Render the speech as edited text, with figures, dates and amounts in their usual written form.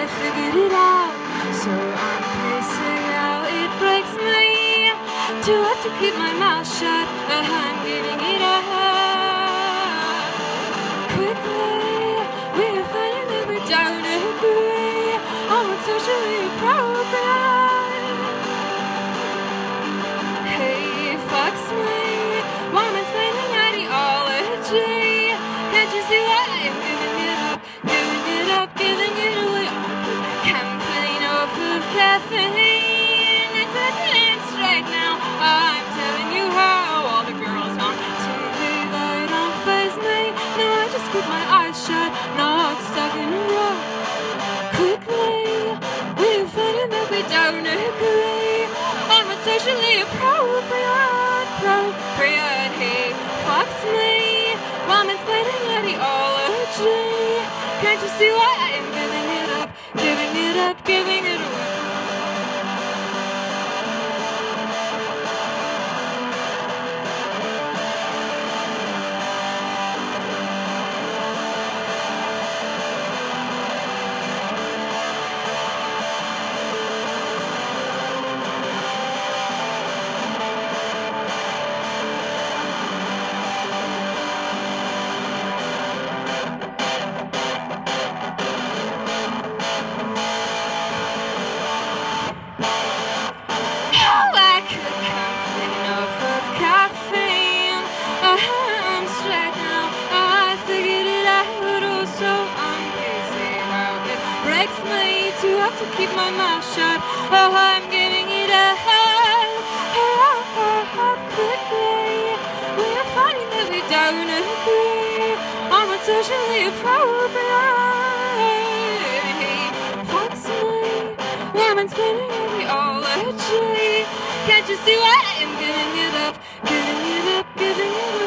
I figured it out. So I'm pacing out, it breaks me to have to keep my mouth shut. I'm giving it up. Quickly, we're finding that we don't agree on what's socially appropriate. Hey, fucks me, woman's making ideology. Can't you see why I'm giving it up, giving it up, giving it away? Campaign off of caffeine. It's a clean straight now. I'm telling you how. All the girls on TV, they don't faze me. No, I just keep my eyes shut, not stuck in a row. Quickly, we're finding that we don't agree on what's socially appropriate. Hey, fucks me, woman's planning ideology. Can't you see why I am giving it up, giving it up, giving it away? I'm straight now, I figured it out. Oh, so I'm busy how it breaks me to have to keep my mouth shut. Oh, I'm giving it up. Quickly, we're finding that we don't agree on what's socially appropriate. Fucks me, woman's spinning ideology. Can't you see why I'm giving it up, giving it up, giving it up?